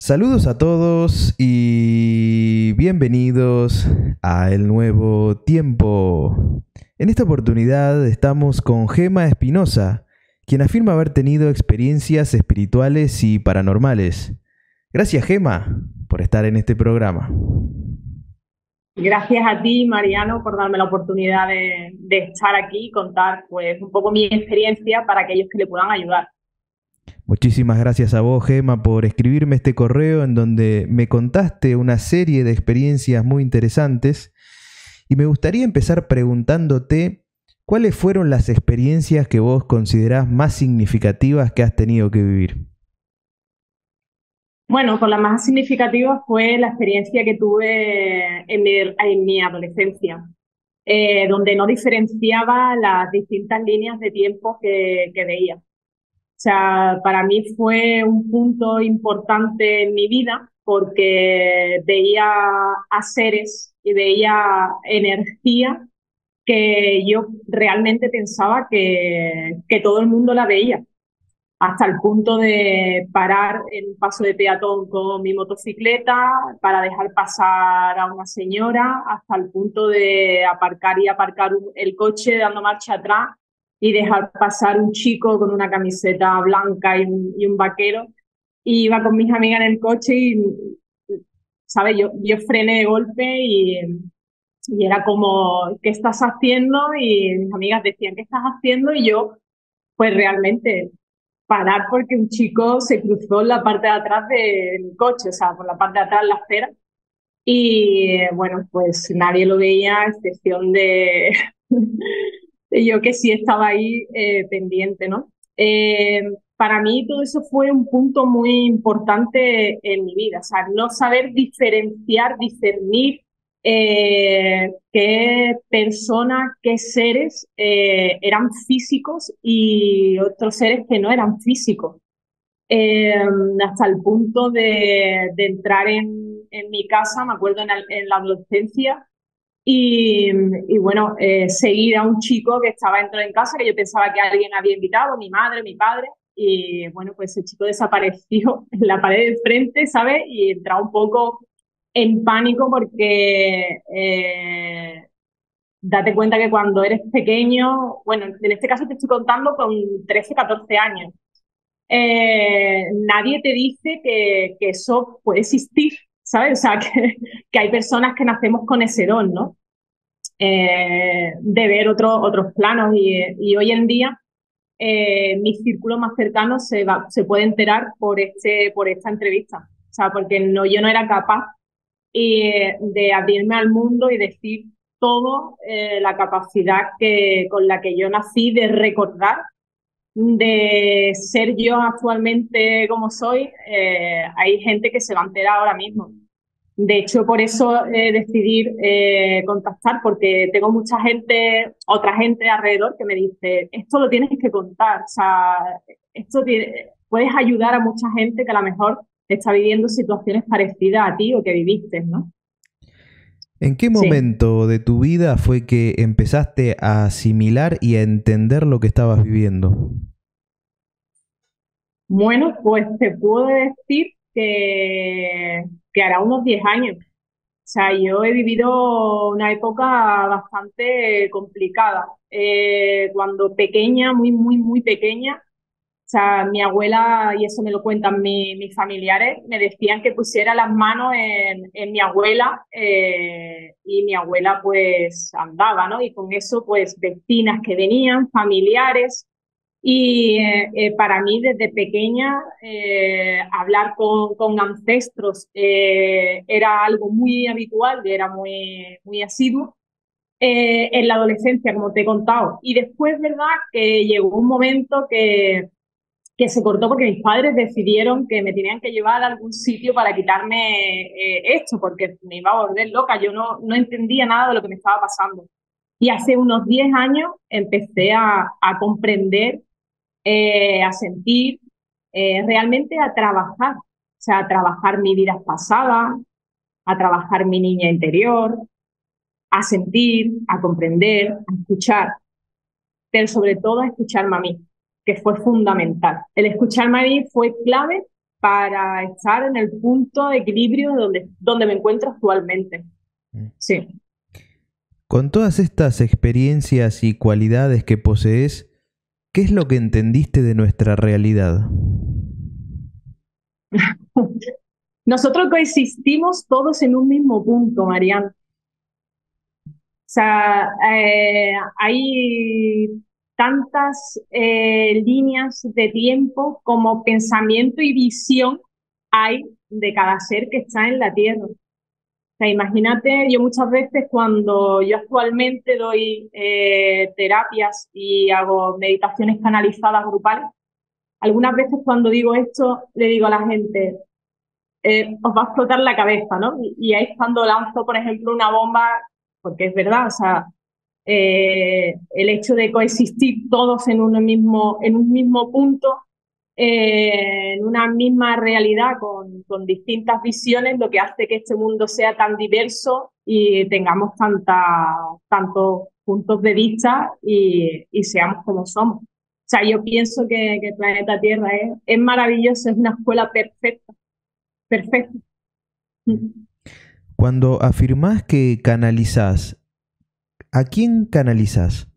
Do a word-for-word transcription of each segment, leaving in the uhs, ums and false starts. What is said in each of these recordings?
Saludos a todos y bienvenidos a El Nuevo Tiempo. En esta oportunidad estamos con Gema Espinosa, quien afirma haber tenido experiencias espirituales y paranormales. Gracias, Gema, por estar en este programa. Gracias a ti, Mariano, por darme la oportunidad de, de estar aquí y contar pues, un poco mi experiencia para aquellos que le puedan ayudar. Muchísimas gracias a vos, Gema, por escribirme este correo en donde me contaste una serie de experiencias muy interesantes y me gustaría empezar preguntándote cuáles fueron las experiencias que vos considerás más significativas que has tenido que vivir. Bueno, pues la más significativa fue la experiencia que tuve en mi, en mi adolescencia, eh, donde no diferenciaba las distintas líneas de tiempo que, que veía. O sea, para mí fue un punto importante en mi vida porque veía a seres y veía energía que yo realmente pensaba que, que todo el mundo la veía, hasta el punto de parar en un paso de peatón con mi motocicleta para dejar pasar a una señora, hasta el punto de aparcar y aparcar el coche dando marcha atrás y dejar pasar un chico con una camiseta blanca y un, y un vaquero. Y iba con mis amigas en el coche y, ¿sabes? Yo, yo frené de golpe y, y era como, ¿qué estás haciendo? Y mis amigas decían, ¿qué estás haciendo? Y yo, pues realmente parar porque un chico se cruzó en la parte de atrás del coche, o sea, por la parte de atrás de la acera. Y bueno, pues nadie lo veía, a excepción de, de yo que sí estaba ahí eh, pendiente, ¿no? Eh, para mí todo eso fue un punto muy importante en mi vida, o sea, no saber diferenciar, discernir eh, qué personas, qué seres eh, eran físicos y otros seres que no eran físicos. Eh, hasta el punto de, de entrar en, en, mi casa, me acuerdo en, el, en la adolescencia, y, y bueno, eh, seguir a un chico que estaba dentro de casa, que yo pensaba que alguien había invitado, mi madre, mi padre, y bueno, pues el chico desapareció en la pared de frente, ¿sabes? Y entraba un poco en pánico porque eh, date cuenta que cuando eres pequeño, bueno, en este caso te estoy contando con trece, catorce años, eh, nadie te dice que, que eso puede existir, ¿sabes? O sea, que, que hay personas que nacemos con ese don, ¿no? Eh, de ver otro, otros planos y, y hoy en día eh, mi círculo más cercano se, va, se puede enterar por, este, por esta entrevista. O sea, porque no, yo no era capaz eh, de abrirme al mundo y decir todo eh, la capacidad que, con la que yo nací de recordar, de ser yo actualmente como soy. Eh, hay gente que se va a enterar ahora mismo. De hecho, por eso eh, decidir eh, contactar, porque tengo mucha gente, otra gente alrededor que me dice, esto lo tienes que contar, o sea, esto tiene, puedes ayudar a mucha gente que a lo mejor está viviendo situaciones parecidas a ti o que viviste, ¿no? ¿En qué Sí. momento de tu vida fue que empezaste a asimilar y a entender lo que estabas viviendo? Bueno, pues te puedo decir que, que hará unos diez años. O sea, yo he vivido una época bastante complicada. Eh, cuando pequeña, muy, muy, muy pequeña, o sea, mi abuela, y eso me lo cuentan mi- mis familiares, me decían que pusiera las manos en, en mi abuela, eh, y mi abuela pues andaba, ¿no? Y con eso pues vecinas que venían, familiares. Y eh, eh, para mí desde pequeña eh, hablar con, con ancestros eh, era algo muy habitual, era muy, muy asiduo. Eh, en la adolescencia, como te he contado. Y después, ¿verdad? Que llegó un momento que, que se cortó porque mis padres decidieron que me tenían que llevar a algún sitio para quitarme eh, esto, porque me iba a volver loca. Yo no, no entendía nada de lo que me estaba pasando. Y hace unos diez años empecé a, a comprender, eh, a sentir, eh, realmente a trabajar. O sea, a trabajar mi vida pasada, a trabajar mi niña interior, a sentir, a comprender, a escuchar, pero sobre todo a escucharme a mí, que fue fundamental. El escucharme a mí fue clave para estar en el punto de equilibrio donde, donde me encuentro actualmente. Sí. Con todas estas experiencias y cualidades que posees, ¿qué es lo que entendiste de nuestra realidad? Nosotros coexistimos todos en un mismo punto, Mariano. O sea, eh, hay tantas eh, líneas de tiempo como pensamiento y visión hay de cada ser que está en la Tierra. O sea, imagínate, yo muchas veces cuando yo actualmente doy eh, terapias y hago meditaciones canalizadas grupales, algunas veces cuando digo esto le digo a la gente, eh, os va a explotar la cabeza, ¿no? Y, y ahí es cuando lanzo, por ejemplo, una bomba, porque es verdad, o sea, eh, el hecho de coexistir todos en un mismo, en un mismo punto, eh, en una misma realidad con, con distintas visiones, lo que hace que este mundo sea tan diverso y tengamos tanta, tantos puntos de vista y, y seamos como somos. O sea, yo pienso que, que el planeta Tierra es, es maravilloso, es una escuela perfecta, perfecta. Cuando afirmás que canalizás, ¿a quién canalizás?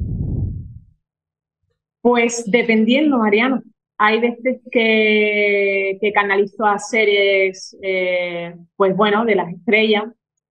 Pues dependiendo, Mariano. Hay veces que, que canalizo a seres, eh, pues bueno, de las estrellas,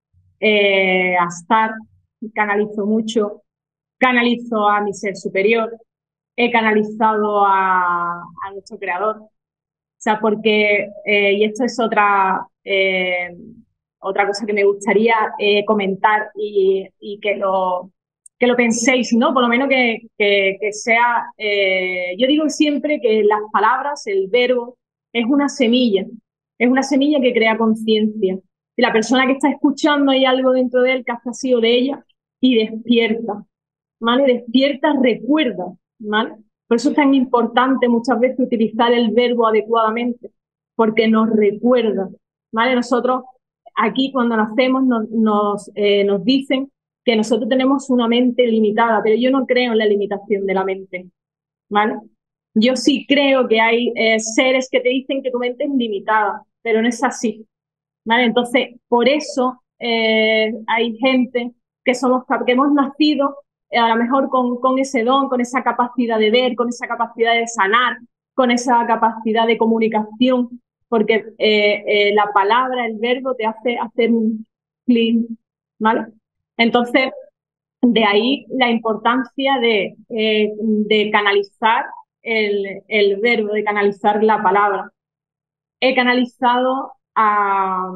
eh, a Star, canalizo mucho, canalizo a mi ser superior, he canalizado a, a nuestro creador. O sea, porque, eh, y esto es otra, eh, otra cosa que me gustaría eh, comentar y, y que lo, que lo penséis, ¿no? Por lo menos que, que, que sea, eh, yo digo siempre que las palabras, el verbo, es una semilla, es una semilla que crea conciencia. Y la persona que está escuchando hay algo dentro de él que hace así o de ella y despierta, ¿vale? Despierta, recuerda, ¿vale? Por eso es tan importante muchas veces utilizar el verbo adecuadamente, porque nos recuerda, ¿vale? Nosotros aquí cuando nacemos nos, nos, eh, nos dicen que nosotros tenemos una mente limitada, pero yo no creo en la limitación de la mente, ¿vale? Yo sí creo que hay eh, seres que te dicen que tu mente es limitada, pero no es así, ¿vale? Entonces, por eso eh, hay gente que somos que hemos nacido eh, a lo mejor con, con ese don, con esa capacidad de ver, con esa capacidad de sanar, con esa capacidad de comunicación, porque eh, eh, la palabra, el verbo te hace hacer un clic, ¿vale? Entonces, de ahí la importancia de, eh, de canalizar el, el verbo, de canalizar la palabra. He canalizado a,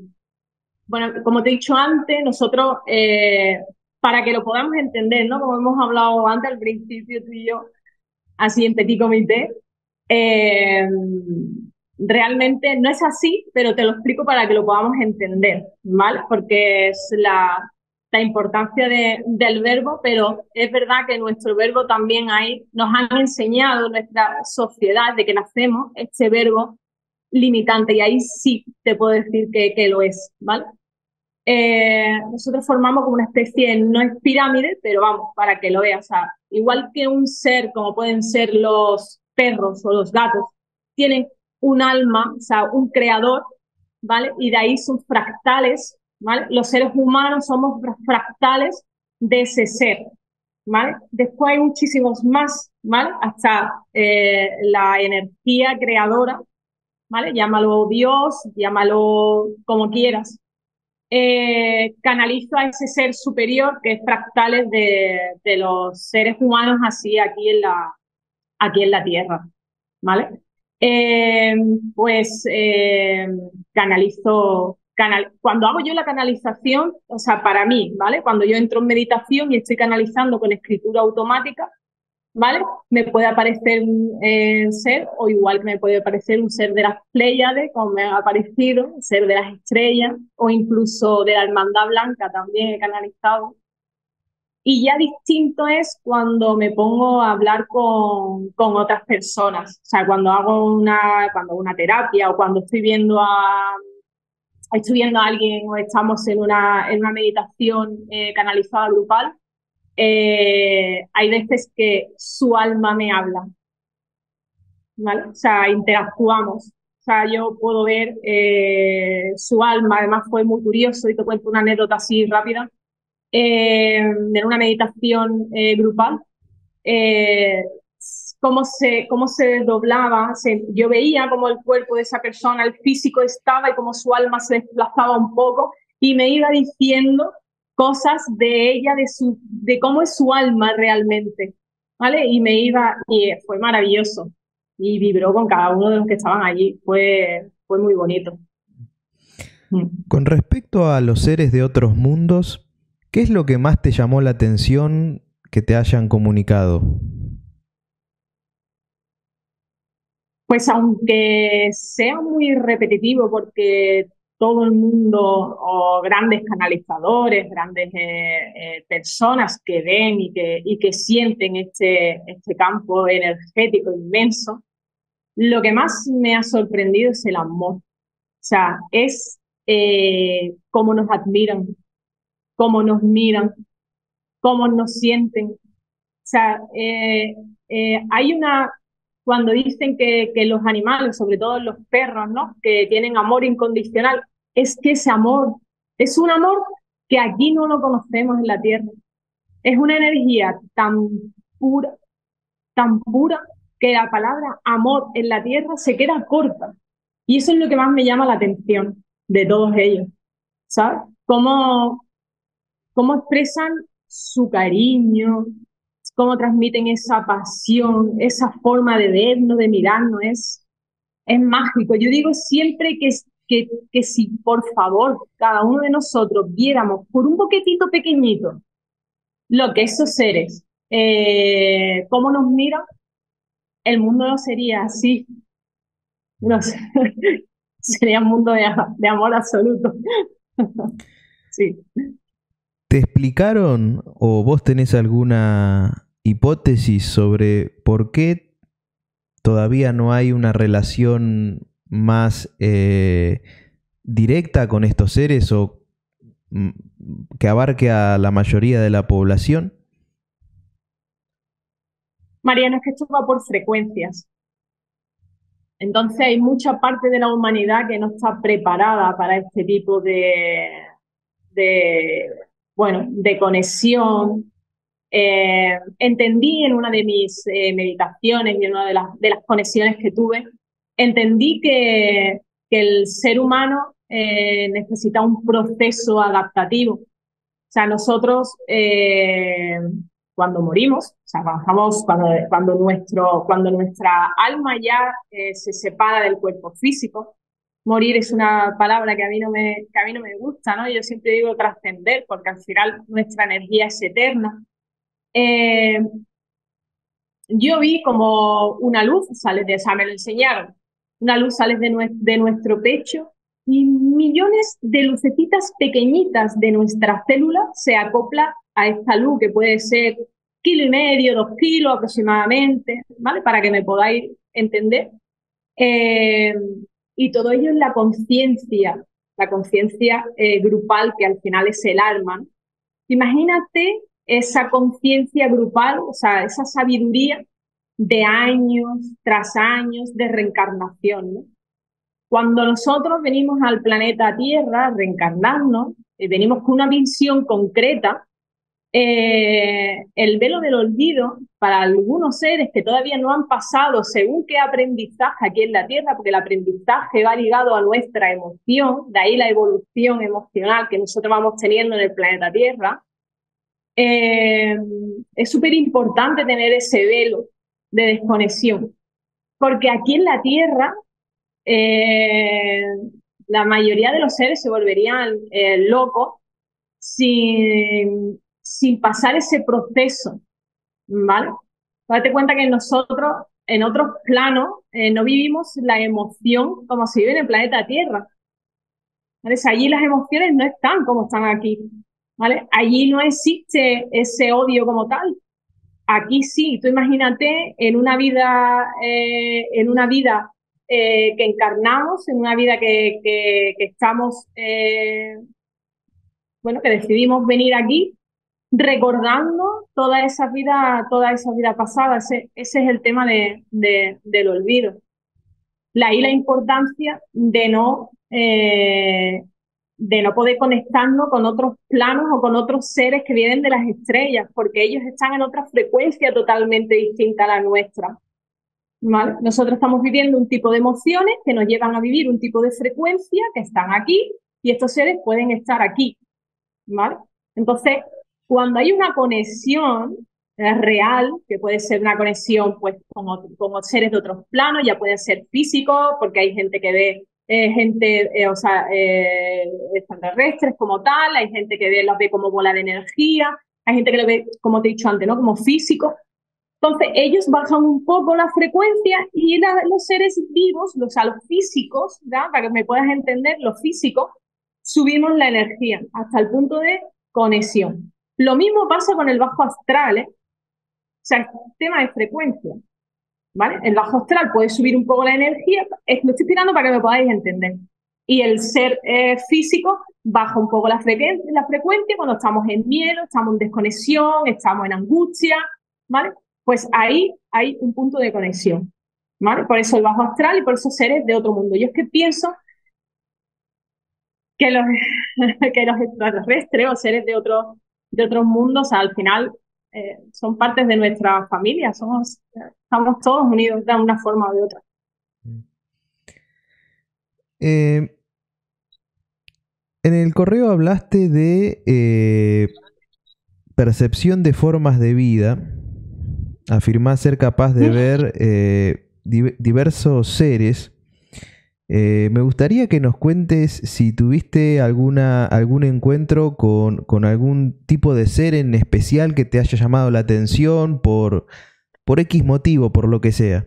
bueno, como te he dicho antes, nosotros, eh, para que lo podamos entender, ¿no? Como hemos hablado antes al principio tú y yo, así en petit comité, eh, realmente no es así, pero te lo explico para que lo podamos entender, ¿vale? Porque es la, la importancia de, del verbo, pero es verdad que nuestro verbo también hay, nos han enseñado nuestra sociedad de que nacemos este verbo limitante y ahí sí te puedo decir que, que lo es, ¿vale? Eh, nosotros formamos como una especie, no es pirámide, pero vamos, para que lo veas, o sea, igual que un ser, como pueden ser los perros o los gatos, tienen un alma, o sea, un creador, ¿vale? Y de ahí son fractales, ¿vale? Los seres humanos somos fractales de ese ser, ¿vale? Después hay muchísimos más, ¿vale? Hasta eh, la energía creadora, ¿vale? Llámalo Dios, llámalo como quieras, eh, canalizo a ese ser superior que es fractales de, de los seres humanos así aquí en la, aquí en la Tierra, ¿vale? Eh, pues eh, canalizo, canal, cuando hago yo la canalización, o sea, para mí, ¿vale? Cuando yo entro en meditación y estoy canalizando con escritura automática, ¿vale? Me puede aparecer un eh, ser, o igual que me puede aparecer un ser de las Pléyades, como me ha aparecido, un ser de las estrellas, o incluso de la Hermandad Blanca también he canalizado. Y ya distinto es cuando me pongo a hablar con, con otras personas, o sea, cuando hago una, cuando una terapia o cuando estoy viendo a, estoy viendo a alguien o estamos en una, en una meditación eh, canalizada grupal, eh, hay veces que su alma me habla, ¿vale? O sea, interactuamos. sea, yo puedo ver eh, su alma. Además fue muy curioso y te cuento una anécdota así rápida. Eh, en una meditación eh, grupal, eh, cómo se, cómo se desdoblaba, se, yo veía cómo el cuerpo de esa persona, el físico estaba y cómo su alma se desplazaba un poco y me iba diciendo cosas de ella, de, su, de cómo es su alma realmente, ¿vale? Y me iba, y fue maravilloso y vibró con cada uno de los que estaban allí, fue, fue muy bonito. Mm. Con respecto a los seres de otros mundos, ¿qué es lo que más te llamó la atención que te hayan comunicado? Pues aunque sea muy repetitivo porque todo el mundo, o grandes canalizadores, grandes eh, eh, personas que ven y que, y que sienten este, este campo energético inmenso, lo que más me ha sorprendido es el amor. O sea, es eh, cómo nos admiran, cómo nos miran, cómo nos sienten. O sea, eh, eh, hay una, cuando dicen que, que los animales, sobre todo los perros, ¿no? Que tienen amor incondicional, es que ese amor es un amor que aquí no lo conocemos en la Tierra. Es una energía tan pura, tan pura, que la palabra amor en la Tierra se queda corta. Y eso es lo que más me llama la atención de todos ellos, ¿sabes? Cómo, cómo expresan su cariño, cómo transmiten esa pasión, esa forma de vernos, de mirarnos, es, es mágico. Yo digo siempre que, que, que si por favor cada uno de nosotros viéramos por un poquitito pequeñito lo que esos seres, eh, cómo nos miran, el mundo no sería así, no sé, sería un mundo de, de amor absoluto. Sí. ¿Te explicaron o vos tenés alguna hipótesis sobre por qué todavía no hay una relación más eh, directa con estos seres o mm, que abarque a la mayoría de la población? Mariano, es que esto va por frecuencias. Entonces hay mucha parte de la humanidad que no está preparada para este tipo de, de bueno, de conexión. Eh, entendí en una de mis eh, meditaciones y en una de las, de las conexiones que tuve, entendí que, que el ser humano eh, necesita un proceso adaptativo. O sea, nosotros eh, cuando morimos, o sea, cuando, estamos, cuando, cuando, nuestro, cuando nuestra alma ya eh, se separa del cuerpo físico, morir es una palabra que a mí no me, que a mí no me gusta, ¿no? Yo siempre digo trascender, porque al final nuestra energía es eterna. Eh, yo vi como una luz sale de, o sea, me lo enseñaron, una luz sale de, nue de nuestro pecho y millones de lucecitas pequeñitas de nuestra célula se acopla a esta luz que puede ser kilo y medio, dos kilos aproximadamente, ¿vale? Para que me podáis entender. Eh, y todo ello es la conciencia, la conciencia eh, grupal que al final es el alma, ¿no? Imagínate esa conciencia grupal, o sea, esa sabiduría de años tras años de reencarnación, ¿no? Cuando nosotros venimos al planeta Tierra a reencarnarnos, eh, venimos con una visión concreta, eh, el velo del olvido para algunos seres que todavía no han pasado según qué aprendizaje aquí en la Tierra, porque el aprendizaje va ligado a nuestra emoción, de ahí la evolución emocional que nosotros vamos teniendo en el planeta Tierra. Eh, es súper importante tener ese velo de desconexión, porque aquí en la Tierra eh, la mayoría de los seres se volverían eh, locos sin, sin pasar ese proceso, ¿vale? Date cuenta que nosotros en otros planos eh, no vivimos la emoción como se vive en el planeta Tierra, ¿vale? O sea, allí las emociones no están como están aquí, ¿vale? Allí no existe ese odio como tal. Aquí sí, tú imagínate en una vida, eh, en una vida eh, que encarnamos, en una vida que, que, que estamos, eh, bueno, que decidimos venir aquí, recordando toda esa vida, toda esa vida pasada. Ese, ese es el tema de, de, del olvido. La, y la importancia de no, eh, de no poder conectarnos con otros planos o con otros seres que vienen de las estrellas, porque ellos están en otra frecuencia totalmente distinta a la nuestra. ¿Vale? Nosotros estamos viviendo un tipo de emociones que nos llevan a vivir un tipo de frecuencia que están aquí y estos seres pueden estar aquí. ¿Vale? Entonces, cuando hay una conexión eh, real, que puede ser una conexión pues con, con seres de otros planos, ya pueden ser físicos, porque hay gente que ve eh, gente, eh, o sea, eh, extraterrestres como tal, hay gente que ve, los ve como bola de energía, hay gente que lo ve, como te he dicho antes, ¿no? Como físico. Entonces, ellos bajan un poco la frecuencia y la, los seres vivos, los, o sea, los físicos, ¿ya? Para que me puedas entender, los físicos, subimos la energía hasta el punto de conexión. Lo mismo pasa con el bajo astral, ¿eh? O sea, el tema de frecuencia, ¿vale? El bajo astral puede subir un poco la energía, lo estoy explicando para que me podáis entender. Y el ser eh, físico baja un poco la frecuencia, la frecuencia cuando estamos en miedo, estamos en desconexión, estamos en angustia, ¿vale? Pues ahí hay un punto de conexión, ¿vale? Por eso el bajo astral y por esos seres de otro mundo. Yo es que pienso que los, que los extraterrestres o seres de otros de otros mundos, al final eh, son partes de nuestra familia, somos, estamos todos unidos de una forma o de otra. Eh, en el correo hablaste de eh, percepción de formas de vida. Afirmás ser capaz de ver eh, di- diversos seres. Eh, me gustaría que nos cuentes si tuviste alguna, algún encuentro con, con algún tipo de ser en especial que te haya llamado la atención por, por X motivo, por lo que sea.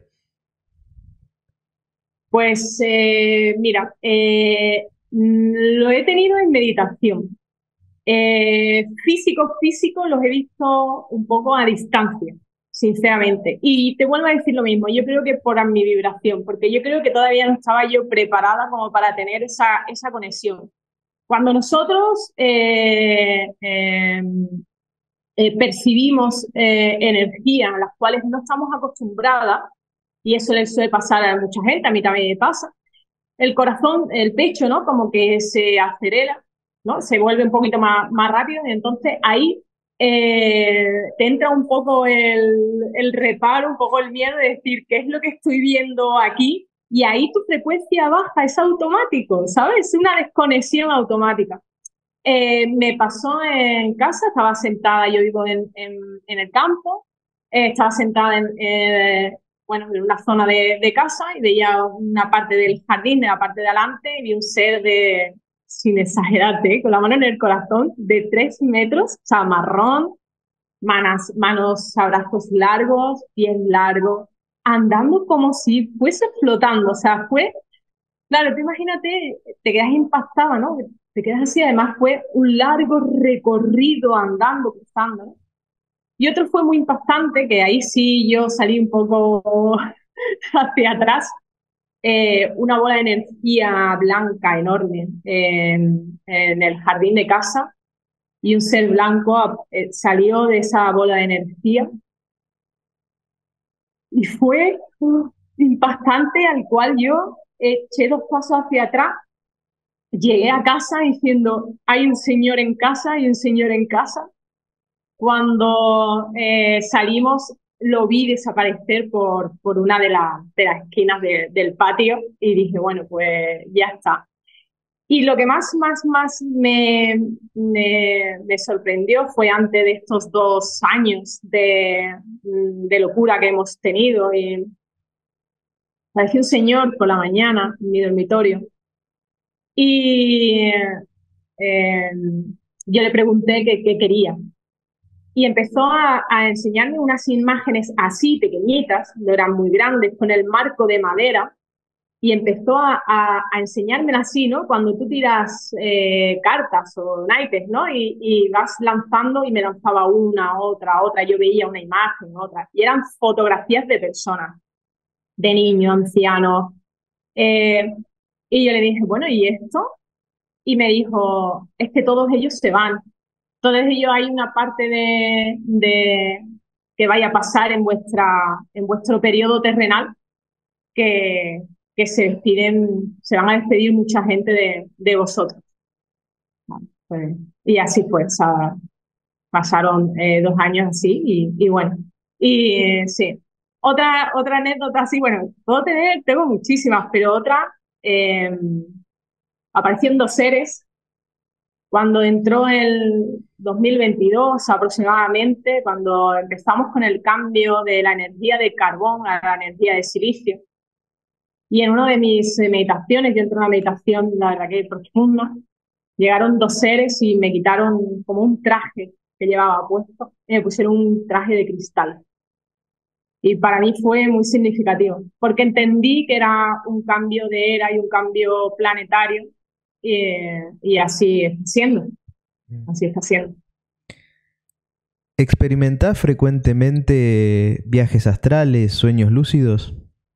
Pues eh, mira, eh, lo he tenido en meditación. Eh, físicos, físicos los he visto un poco a distancia, sinceramente. Y te vuelvo a decir lo mismo, yo creo que por mi vibración, porque yo creo que todavía no estaba yo preparada como para tener esa, esa conexión. Cuando nosotros eh, eh, eh, percibimos eh, energía a las cuales no estamos acostumbradas, y eso le suele pasar a mucha gente, a mí también me pasa, el corazón, el pecho, ¿no? Como que se acelera, ¿no? Se vuelve un poquito más, más rápido y entonces ahí eh, te entra un poco el, el reparo, un poco el miedo de decir, ¿qué es lo que estoy viendo aquí? Y ahí tu frecuencia baja, es automático, ¿sabes? Es una desconexión automática. Eh, me pasó en casa, estaba sentada, yo vivo en, en, en el campo, eh, estaba sentada en, eh, bueno, en una zona de, de casa y veía una parte del jardín, de la parte de adelante, y vi un ser de, sin exagerarte, ¿eh? Con la mano en el corazón, de tres metros, o sea, marrón, manos, manos, brazos largos, pies largos, andando como si fuese flotando, o sea, fue. Claro, tú imagínate, te quedas impactada, ¿no? Te quedas así, además fue un largo recorrido andando, cruzando, ¿no? Y otro fue muy impactante, que ahí sí yo salí un poco hacia atrás, eh, una bola de energía blanca enorme en, en el jardín de casa y un ser blanco eh, salió de esa bola de energía y fue uh, impactante al cual yo eché dos pasos hacia atrás. Llegué a casa diciendo, hay un señor en casa, hay un señor en casa. Cuando eh, salimos, lo vi desaparecer por, por una de, la, de las esquinas de, del patio y dije, bueno, pues ya está. Y lo que más, más, más me, me, me sorprendió fue antes de estos dos años de, de locura que hemos tenido. Y apareció un señor por la mañana en mi dormitorio y eh, yo le pregunté qué, qué quería. Y empezó a, a enseñarme unas imágenes así, pequeñitas, no eran muy grandes, con el marco de madera, y empezó a, a, a enseñármelas así, ¿no? Cuando tú tiras eh, cartas o naipes, ¿no? Y, y vas lanzando y me lanzaba una, otra, otra, yo veía una imagen, otra, y eran fotografías de personas, de niños, ancianos. Eh, y yo le dije, bueno, ¿y esto? Y me dijo, es que todos ellos se van. Todos ellos hay una parte de, de que vaya a pasar en vuestra, en vuestro periodo terrenal que, que se despiden, se van a despedir mucha gente de, de vosotros. Vale, pues, y así fue, o sea, pasaron eh, dos años así y, y bueno, y eh, sí. Otra, otra anécdota así, bueno, puedo tener, tengo muchísimas, pero otra, eh, aparecieron dos seres cuando entró el dos mil veintidós aproximadamente, cuando empezamos con el cambio de la energía de carbón a la energía de silicio. Y en una de mis meditaciones, yo entré en una meditación, la verdad que profunda, llegaron dos seres y me quitaron como un traje que llevaba puesto y me pusieron un traje de cristal. Y para mí fue muy significativo, porque entendí que era un cambio de era y un cambio planetario, y, y así está siendo, así está siendo. ¿Experimentás frecuentemente viajes astrales, sueños lúcidos?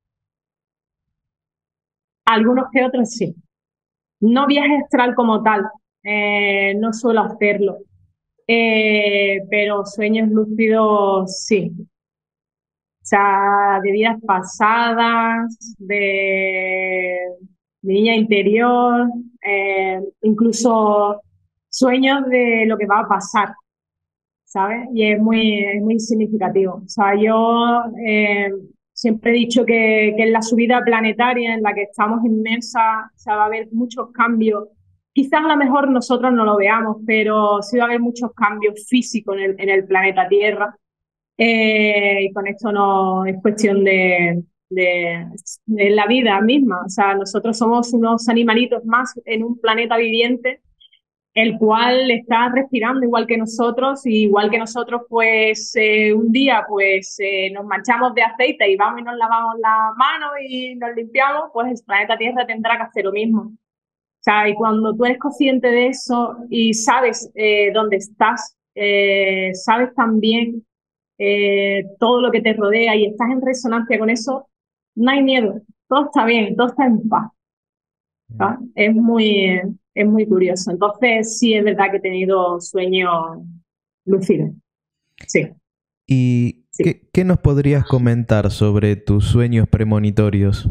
Algunos que otros sí. No viaje astral como tal, eh, no suelo hacerlo, eh, pero sueños lúcidos sí. O sea, de vidas pasadas, de, de niña interior, eh, incluso sueños de lo que va a pasar, ¿sabes? Y es muy, es muy significativo. O sea, yo eh, siempre he dicho que, que en la subida planetaria en la que estamos inmersas, o sea, va a haber muchos cambios. Quizás a lo mejor nosotros no lo veamos, pero sí va a haber muchos cambios físicos en el, en el planeta Tierra. Eh, y con esto no es cuestión de, de, de la vida misma. O sea, nosotros somos unos animalitos más en un planeta viviente el cual está respirando igual que nosotros, y igual que nosotros, pues eh, un día pues eh, nos manchamos de aceite y vamos y nos lavamos las manos y nos limpiamos, pues el planeta Tierra tendrá que hacer lo mismo. O sea, y cuando tú eres consciente de eso y sabes eh, dónde estás, eh, sabes también eh, todo lo que te rodea y estás en resonancia con eso, no hay miedo, todo está bien, todo está en paz. ¿Ah? Es muy, es muy curioso. Entonces, sí es verdad que he tenido sueños lúcidos. Sí, ¿Y sí. qué, qué nos podrías comentar sobre tus sueños premonitorios?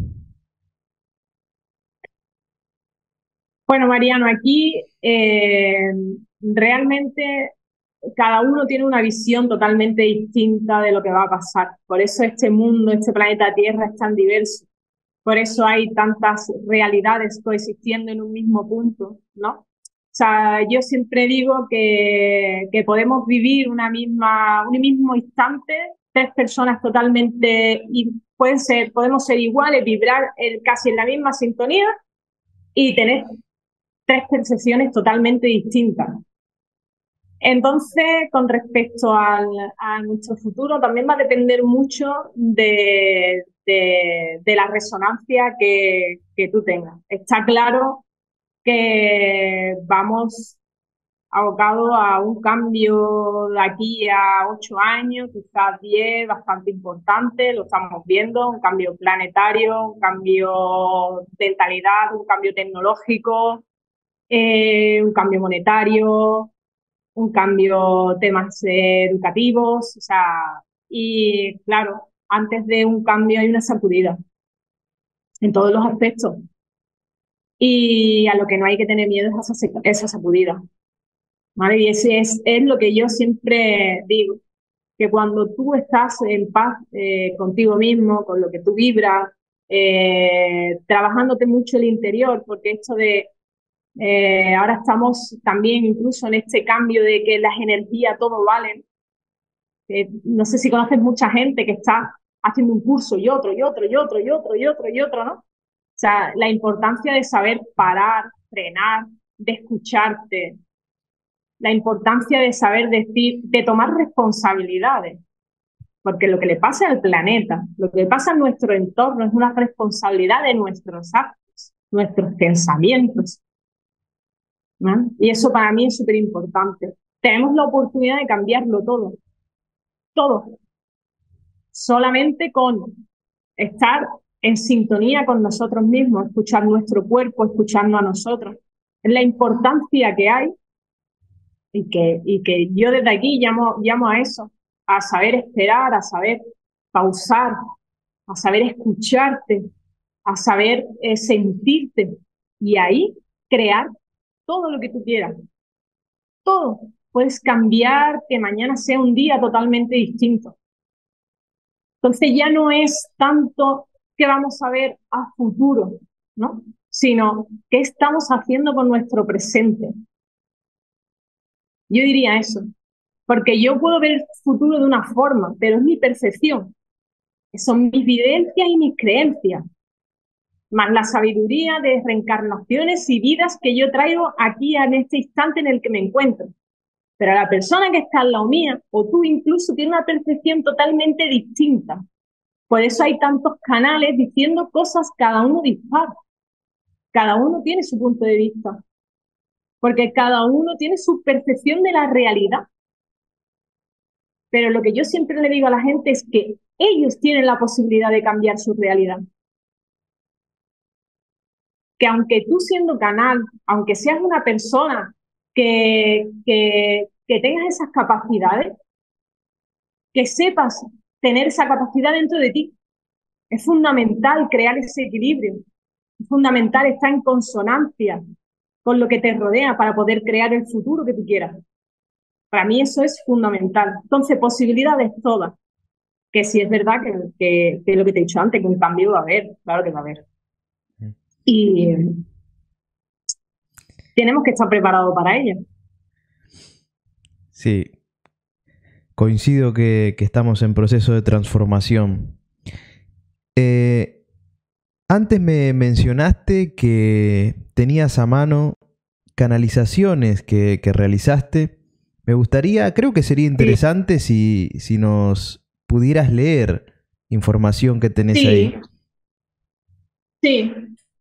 Bueno, Mariano, aquí eh, realmente cada uno tiene una visión totalmente distinta de lo que va a pasar. Por eso este mundo, este planeta Tierra es tan diverso. Por eso hay tantas realidades coexistiendo en un mismo punto, ¿no? O sea, yo siempre digo que, que podemos vivir una misma, un mismo instante, tres personas totalmente, y pueden ser, podemos ser iguales, vibrar el, casi en la misma sintonía y tener tres percepciones totalmente distintas. Entonces, con respecto al, a nuestro futuro, también va a depender mucho de, de, de la resonancia que, que tú tengas. Está claro que vamos abocados a un cambio de aquí a ocho años, quizás diez, bastante importante, lo estamos viendo, un cambio planetario, un cambio de mentalidad, un cambio tecnológico, eh, un cambio monetario, un cambio, temas eh, educativos, o sea, y claro, antes de un cambio hay una sacudida en todos los aspectos. Y a lo que no hay que tener miedo es a esa, esa sacudida, ¿vale? Y ese es, es lo que yo siempre digo, que cuando tú estás en paz eh, contigo mismo, con lo que tú vibras, eh, trabajándote mucho el interior, porque esto de eh, ahora estamos también incluso en este cambio de que las energías todo valen. Eh, no sé si conoces mucha gente que está haciendo un curso y otro, y otro, y otro, y otro, y otro, y otro, ¿no? O sea, la importancia de saber parar, frenar, de escucharte, la importancia de saber decir, de tomar responsabilidades, porque lo que le pasa al planeta, lo que le pasa a nuestro entorno es una responsabilidad de nuestros actos, nuestros pensamientos, ¿no? Y eso para mí es súper importante. Tenemos la oportunidad de cambiarlo todo, todo, solamente con estar en sintonía con nosotros mismos, escuchar nuestro cuerpo, escucharnos a nosotros. Es la importancia que hay y que, y que yo desde aquí llamo, llamo a eso, a saber esperar, a saber pausar, a saber escucharte, a saber eh, sentirte y ahí crear todo lo que tú quieras. Todo. Puedes cambiar que mañana sea un día totalmente distinto. Entonces ya no es tanto qué vamos a ver a futuro, ¿no? Sino qué estamos haciendo con nuestro presente. Yo diría eso, porque yo puedo ver el futuro de una forma, pero es mi percepción. Son mis vivencias y mis creencias, más la sabiduría de reencarnaciones y vidas que yo traigo aquí en este instante en el que me encuentro. Pero la persona que está al lado mía, o tú incluso, tiene una percepción totalmente distinta. Por eso hay tantos canales diciendo cosas, cada uno dispara. Cada uno tiene su punto de vista. Porque cada uno tiene su percepción de la realidad. Pero lo que yo siempre le digo a la gente es que ellos tienen la posibilidad de cambiar su realidad. Que aunque tú siendo canal, aunque seas una persona que, que, que tengas esas capacidades, que sepas tener esa capacidad dentro de ti. Es fundamental crear ese equilibrio. Es fundamental estar en consonancia con lo que te rodea para poder crear el futuro que tú quieras. Para mí eso es fundamental. Entonces, posibilidades todas. Que sí es verdad que, que, que lo que te he dicho antes, que un cambio va a haber, claro que va a haber. Y tenemos que estar preparados para ello. Sí, coincido que, que estamos en proceso de transformación. Eh, antes me mencionaste que tenías a mano canalizaciones que, que realizaste. Me gustaría, creo que sería Sí, interesante si, si nos pudieras leer información que tenés sí, ahí. sí.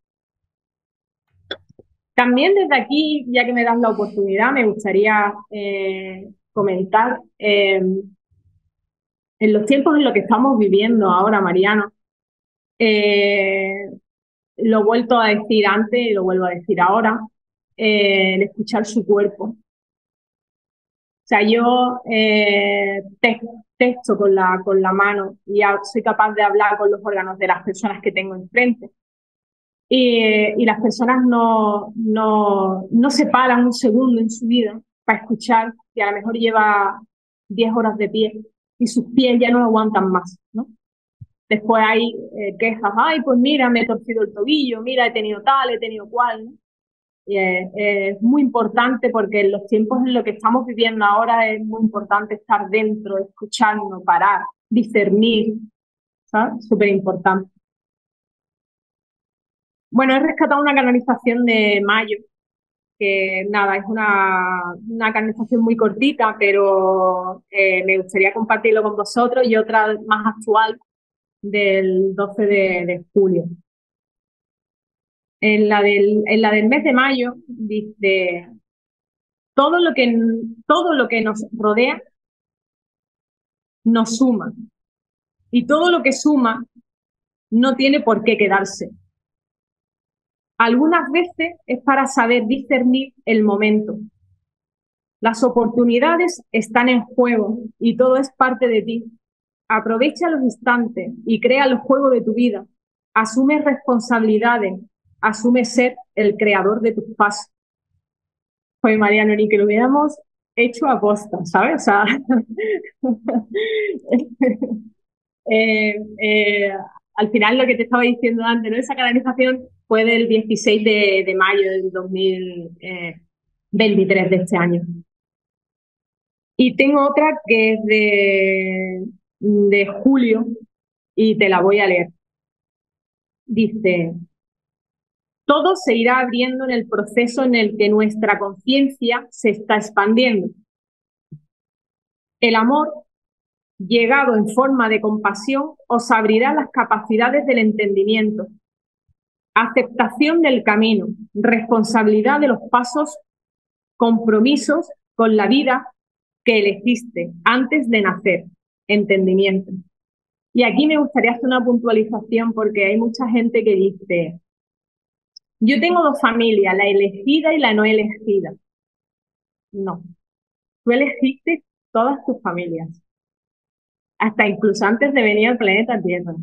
También desde aquí, ya que me das la oportunidad, me gustaría eh, comentar eh, en los tiempos en los que estamos viviendo ahora, Mariano, eh, lo he vuelto a decir antes y lo vuelvo a decir ahora, eh, el escuchar su cuerpo. O sea, yo eh, te, texto con la, con la mano y soy capaz de hablar con los órganos de las personas que tengo enfrente. Y, y las personas no, no, no se paran un segundo en su vida para escuchar que a lo mejor lleva diez horas de pie y sus pies ya no aguantan más, ¿no? Después hay eh, quejas, ay, pues mira, me he torcido el tobillo, mira, he tenido tal, he tenido cual, ¿no? Y es, es muy importante porque en los tiempos en los que estamos viviendo ahora es muy importante estar dentro, escuchando, parar, discernir, ¿sabes? Súper importante. Bueno, he rescatado una canalización de Mayo, que nada, es una, una canalización muy cortita, pero eh, me gustaría compartirlo con vosotros, y otra más actual del doce de, de julio. En la, del, en la del mes de mayo dice, todo lo que, todo lo que nos rodea nos suma, y todo lo que suma no tiene por qué quedarse. Algunas veces es para saber discernir el momento. Las oportunidades están en juego y todo es parte de ti. Aprovecha los instantes y crea el juego de tu vida. Asume responsabilidades. Asume ser el creador de tus pasos. Pues Mariano, ni que lo hubiéramos hecho a posta, ¿sabes? O sea, eh, eh, al final lo que te estaba diciendo antes, ¿no? Esa canalización fue del dieciséis de, de mayo del dos mil veintitrés de este año. Y tengo otra que es de, de julio y te la voy a leer. Dice, todo se irá abriendo en el proceso en el que nuestra conciencia se está expandiendo. El amor, llegado en forma de compasión, os abrirá las capacidades del entendimiento, aceptación del camino, responsabilidad de los pasos, compromisos con la vida que elegiste antes de nacer, entendimiento. Y aquí me gustaría hacer una puntualización porque hay mucha gente que dice, yo tengo dos familias, la elegida y la no elegida. No, tú elegiste todas tus familias, hasta incluso antes de venir al planeta Tierra.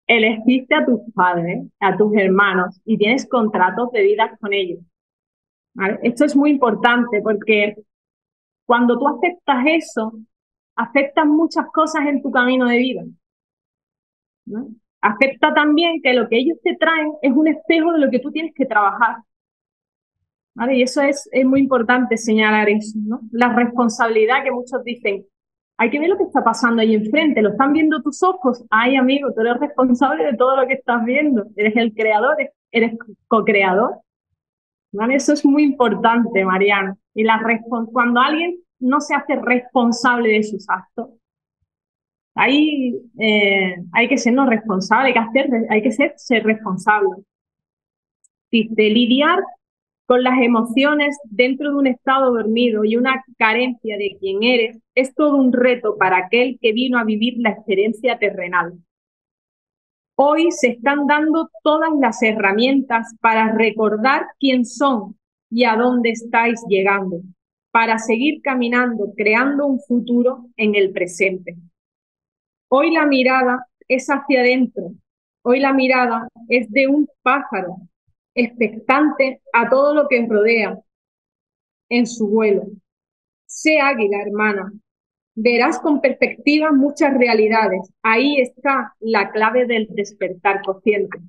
elegiste a tus padres, a tus hermanos y tienes contratos de vida con ellos. ¿Vale? Esto es muy importante porque cuando tú aceptas eso, aceptas muchas cosas en tu camino de vida, ¿no? Acepta también que lo que ellos te traen es un espejo de lo que tú tienes que trabajar, ¿vale? Y eso es, es muy importante señalar eso, ¿no? La responsabilidad que muchos dicen, hay que ver lo que está pasando ahí enfrente, ¿lo están viendo tus ojos? Ay, amigo, tú eres responsable de todo lo que estás viendo, eres el creador, eres co-creador, ¿vale? Eso es muy importante, Mariano. Y la cuando alguien no se hace responsable de sus actos, ahí eh, hay que ser no responsable, hay que, hacer, hay que ser, ser responsable. Dice, lidiar con las emociones dentro de un estado dormido y una carencia de quien eres es todo un reto para aquel que vino a vivir la experiencia terrenal. Hoy se están dando todas las herramientas para recordar quién son y a dónde estáis llegando, para seguir caminando, creando un futuro en el presente. Hoy la mirada es hacia adentro, hoy la mirada es de un pájaro, expectante a todo lo que rodea en su vuelo. Sé águila, hermana. Verás con perspectiva muchas realidades. Ahí está la clave del despertar consciente.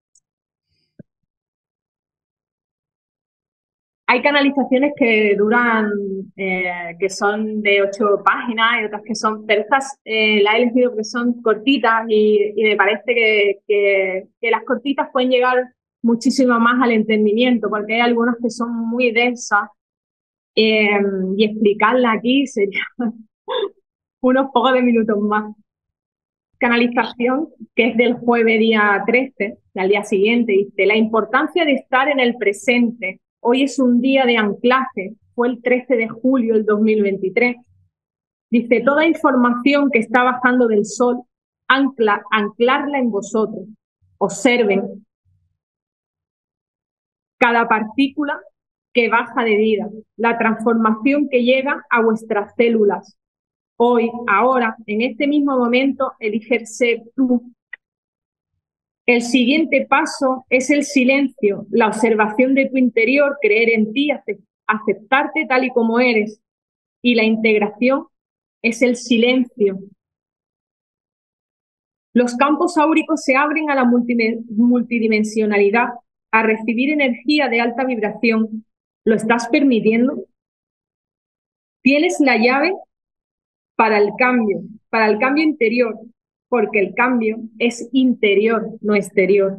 Hay canalizaciones que duran, eh, que son de ocho páginas y otras que son, pero estas eh, las he elegido porque son cortitas y, y me parece que, que, que las cortitas pueden llegar muchísimo más al entendimiento, porque hay algunas que son muy densas eh, y explicarla aquí sería unos pocos de minutos más. Canalización, que es del jueves día trece, al día siguiente, dice, la importancia de estar en el presente. Hoy es un día de anclaje, fue el trece de julio del dos mil veintitrés. Dice, toda información que está bajando del sol, ancla, anclarla en vosotros. Observen cada partícula que baja de vida, la transformación que llega a vuestras células. Hoy, ahora, en este mismo momento, elige ser tú. El siguiente paso es el silencio, la observación de tu interior, creer en ti, aceptarte tal y como eres. Y la integración es el silencio. Los campos áuricos se abren a la multidimensionalidad, a recibir energía de alta vibración. ¿Lo estás permitiendo? Tienes la llave para el cambio, para el cambio interior, porque el cambio es interior, no exterior.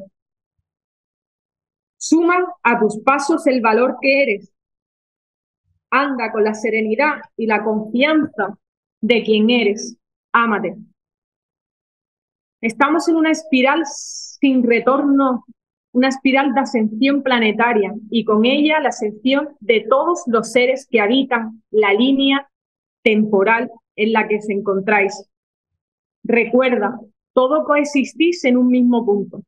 Suma a tus pasos el valor que eres. Anda con la serenidad y la confianza de quien eres. Ámate. Estamos en una espiral sin retorno, una espiral de ascensión planetaria y con ella la ascensión de todos los seres que habitan la línea temporal en la que os encontráis. Recuerda, todo coexistís en un mismo punto.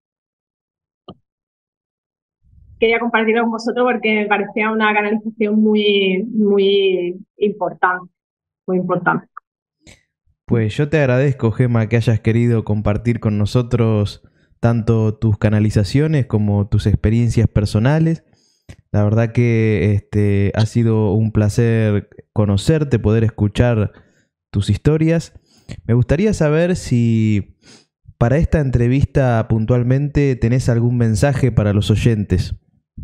Quería compartirlo con vosotros porque me parecía una canalización muy, muy importante, muy importante. Pues yo te agradezco, Gema, que hayas querido compartir con nosotros tanto tus canalizaciones como tus experiencias personales. La verdad que este, ha sido un placer conocerte, poder escuchar tus historias. Me gustaría saber si para esta entrevista puntualmente tenés algún mensaje para los oyentes.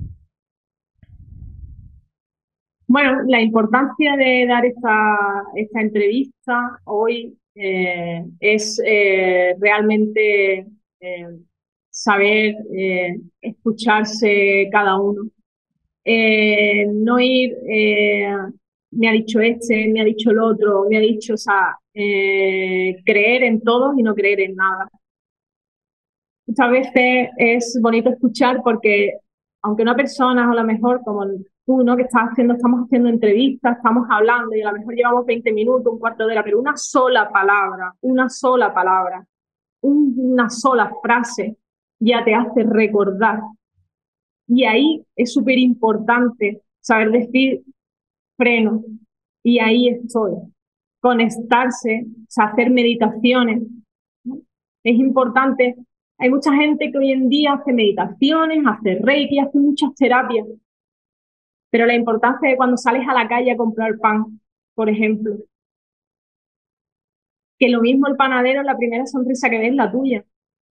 Bueno, la importancia de dar esta, esta entrevista hoy eh, es eh, realmente eh, saber eh, escucharse cada uno. Eh, no ir, eh, me ha dicho este, me ha dicho el otro, me ha dicho, o sea, eh, creer en todo y no creer en nada. Muchas veces es bonito escuchar porque aunque una persona, a lo mejor como tú, ¿no? Que estás haciendo, estamos haciendo entrevistas, estamos hablando y a lo mejor llevamos veinte minutos, un cuarto de hora, pero una sola palabra, una sola palabra, un, una sola frase ya te hace recordar. Y ahí es súper importante saber decir freno y ahí estoy, conectarse, o sea, hacer meditaciones, ¿no? Es importante. Hay mucha gente que hoy en día hace meditaciones, hace reiki, hace muchas terapias, pero la importancia de cuando sales a la calle a comprar pan, por ejemplo, que lo mismo el panadero, la primera sonrisa que ve es la tuya,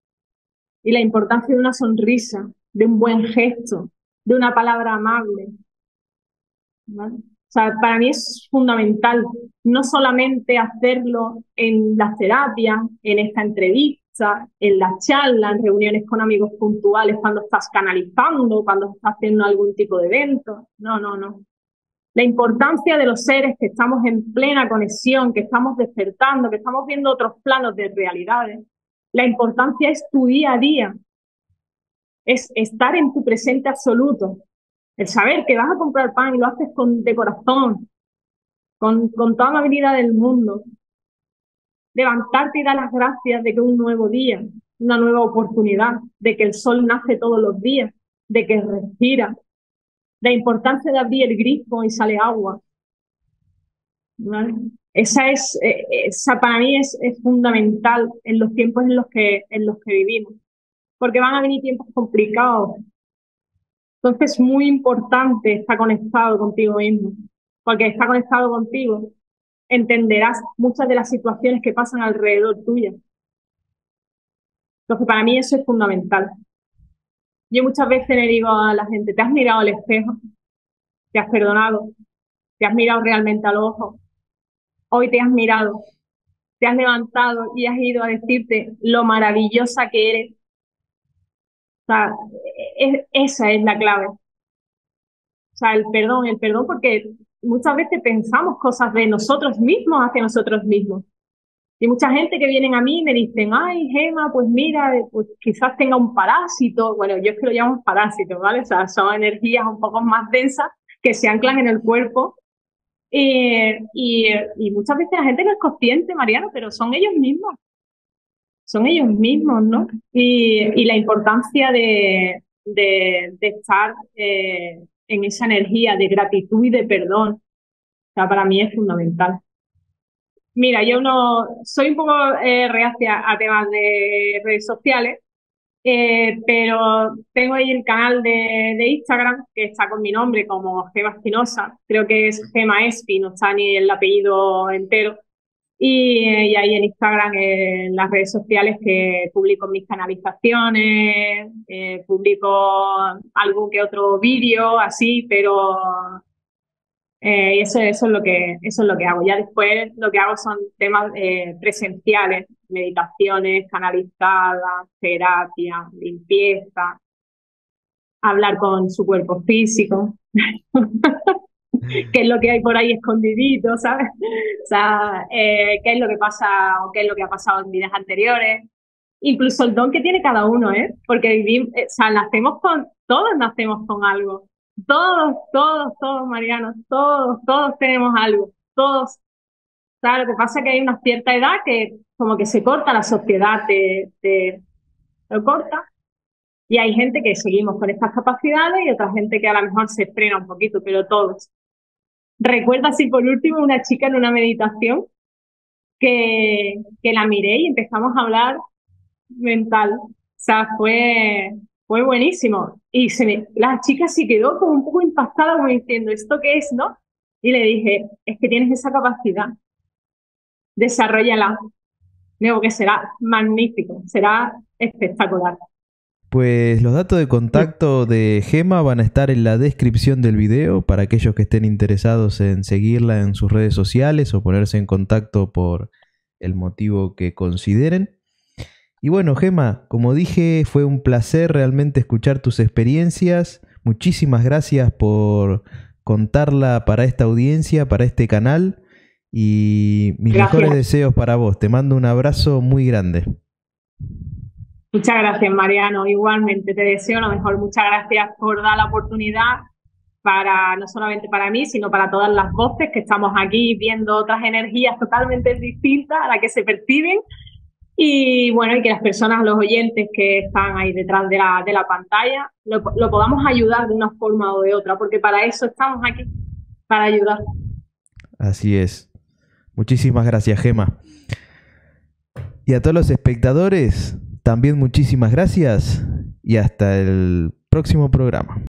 y la importancia de una sonrisa, de un buen gesto, de una palabra amable, ¿vale? O sea, para mí es fundamental no solamente hacerlo en las terapias, en esta entrevista, en las charlas, en reuniones con amigos puntuales, cuando estás canalizando, cuando estás haciendo algún tipo de evento. No, no, no. La importancia de los seres que estamos en plena conexión, que estamos despertando, que estamos viendo otros planos de realidades. La importancia es tu día a día, es estar en tu presente absoluto. El saber que vas a comprar pan y lo haces con, de corazón, con, con toda la habilidad del mundo. Levantarte y dar las gracias de que es un nuevo día, una nueva oportunidad, de que el sol nace todos los días, de que respira. La importancia de abrir el grifo y sale agua, ¿vale? Esa es, esa para mí es, es fundamental en los tiempos en los que, en los que vivimos, porque van a venir tiempos complicados. Entonces es muy importante estar conectado contigo mismo, porque estar conectado contigo entenderás muchas de las situaciones que pasan alrededor tuya. Entonces para mí eso es fundamental. Yo muchas veces le digo a la gente, ¿te has mirado al espejo? ¿Te has perdonado? ¿Te has mirado realmente a los ojos? Hoy te has mirado, te has levantado y has ido a decirte lo maravillosa que eres. O sea, es, esa es la clave. O sea, el perdón, el perdón porque muchas veces pensamos cosas de nosotros mismos hacia nosotros mismos. Y mucha gente que vienen a mí y me dicen, ay, Gema, pues mira, pues quizás tenga un parásito. Bueno, yo es que lo llamo parásito, ¿vale? O sea, son energías un poco más densas que se anclan en el cuerpo. Eh, y, y muchas veces la gente no es consciente, Mariano, pero son ellos mismos. Son ellos mismos, ¿no? Y, y la importancia de, de, de estar eh, en esa energía de gratitud y de perdón, o sea, para mí es fundamental. Mira, yo no soy un poco eh, reacia a temas de redes sociales, eh, pero tengo ahí el canal de, de Instagram que está con mi nombre como Gema Espinosa. Creo que es Gema Espi, no está ni el apellido entero. Y, y ahí en Instagram, eh, en las redes sociales, que publico mis canalizaciones, eh, publico algún que otro vídeo así, pero eh, eso, eso, es lo que, eso es lo que hago. Ya después lo que hago son temas eh, presenciales, meditaciones canalizadas, terapia, limpieza, hablar con su cuerpo físico. Qué es lo que hay por ahí escondidito, ¿sabes? O sea, eh, qué es lo que pasa o qué es lo que ha pasado en vidas anteriores. Incluso el don que tiene cada uno, ¿eh? Porque vivimos, eh, o sea, nacemos con, todos nacemos con algo. Todos, todos, todos, Mariano, todos, todos tenemos algo. Todos. O sea, lo que pasa es que hay una cierta edad que como que se corta, la sociedad te, te lo corta. Y hay gente que seguimos con estas capacidades y otra gente que a lo mejor se frena un poquito, pero todos. Recuerdo así por último una chica en una meditación que, que la miré y empezamos a hablar mental. O sea, fue, fue buenísimo. Y se me, la chica se quedó como un poco impactada, como diciendo, ¿esto qué es, no? Y le dije, es que tienes esa capacidad. Desarrollala. Digo que será magnífico, será espectacular. Pues los datos de contacto de Gema van a estar en la descripción del video para aquellos que estén interesados en seguirla en sus redes sociales o ponerse en contacto por el motivo que consideren. Y bueno, Gema, como dije, fue un placer realmente escuchar tus experiencias. Muchísimas gracias por contarla para esta audiencia, para este canal. Y mis Gracias. mejores deseos para vos. Te mando un abrazo muy grande. Muchas gracias, Mariano. Igualmente te deseo lo mejor. Muchas gracias por dar la oportunidad para, no solamente para mí, sino para todas las voces que estamos aquí viendo otras energías totalmente distintas a las que se perciben. Y bueno, y que las personas, los oyentes que están ahí detrás de la, de la pantalla, lo, lo podamos ayudar de una forma o de otra, porque para eso estamos aquí, para ayudar. Así es. Muchísimas gracias, Gema. Y a todos los espectadores, también muchísimas gracias y hasta el próximo programa.